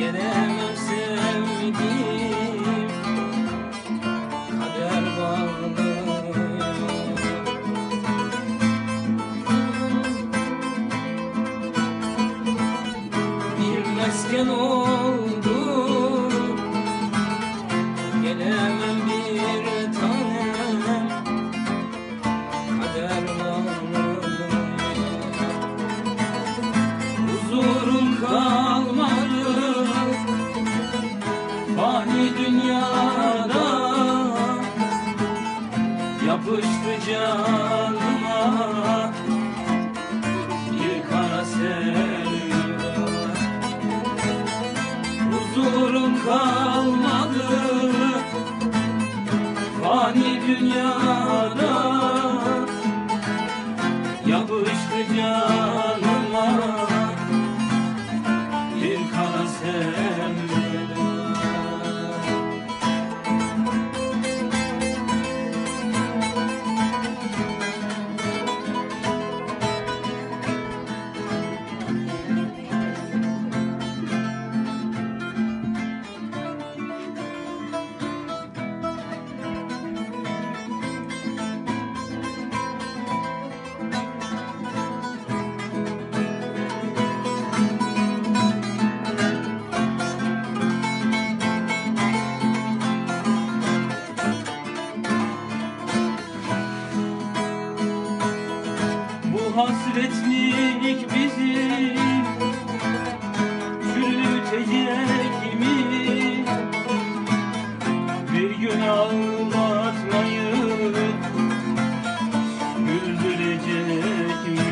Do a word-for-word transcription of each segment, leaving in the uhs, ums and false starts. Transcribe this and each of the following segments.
Gelemem sevdiğim, kader bağlıyor. Bir mesken oldu, gelemem bir tanem, kader bağlıyor. Huzurum kalmadı fani dünyada, yapıştı canıma bir kara sevda. Huzurum kalmadı fani dünyada, yapıştı canıma bir kara sevda. Hasretlik bizi çürütecek mi? Bir gün ağlatmayı güldürecek mi?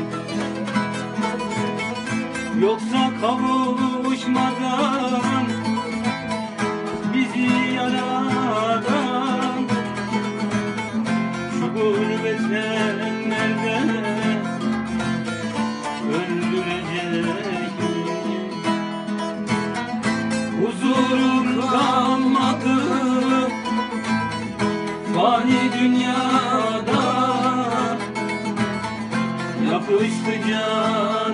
Yoksa kavuşmadan bizi yaradan şu gurbet ellerde öldürecek mi? Huzurum kalmadı fani dünyada, yapıştı can